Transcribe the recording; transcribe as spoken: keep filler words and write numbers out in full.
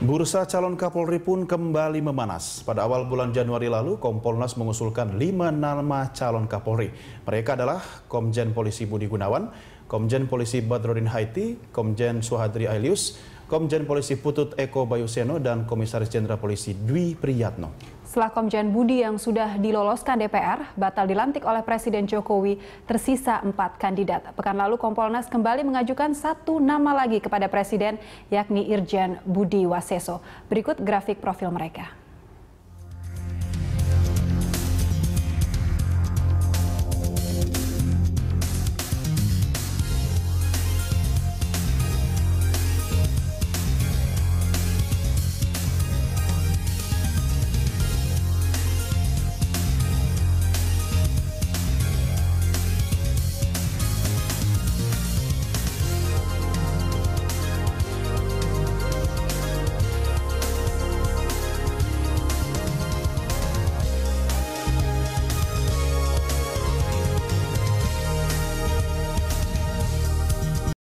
Bursa calon Kapolri pun kembali memanas. Pada awal bulan Januari lalu, Kompolnas mengusulkan lima nama calon Kapolri. Mereka adalah Komjen Polisi Budi Gunawan, Komjen Polisi Badrodin Haiti, Komjen Suhadri Ailius, Komjen Polisi Putut Eko Bayuseno, dan Komisaris Jenderal Polisi Dwi Priyatno. Setelah Komjen Budi yang sudah diloloskan D P R, batal dilantik oleh Presiden Jokowi, tersisa empat kandidat. Pekan lalu Kompolnas kembali mengajukan satu nama lagi kepada Presiden, yakni Irjen Budi Waseso. Berikut grafik profil mereka.